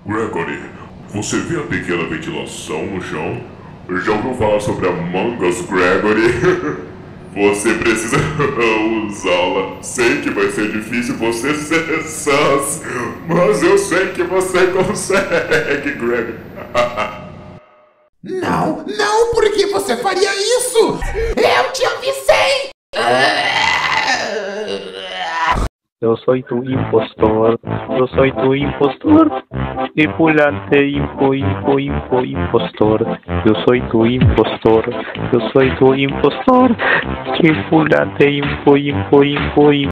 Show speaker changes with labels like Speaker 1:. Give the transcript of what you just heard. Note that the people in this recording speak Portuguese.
Speaker 1: Gregory, você vê a pequena ventilação no chão? Já ouviu falar sobre a Mangas, Gregory? Você precisa usá-la. Sei que vai ser difícil você ser sus, mas eu sei que você consegue, Gregory.
Speaker 2: Não, não, por que você faria isso? Eu te avisei!
Speaker 3: Yo soy tu impostor, yo soy tu impostor, tripulante impostor, yo soy tu impostor, yo soy tu impostor, tripulante impo.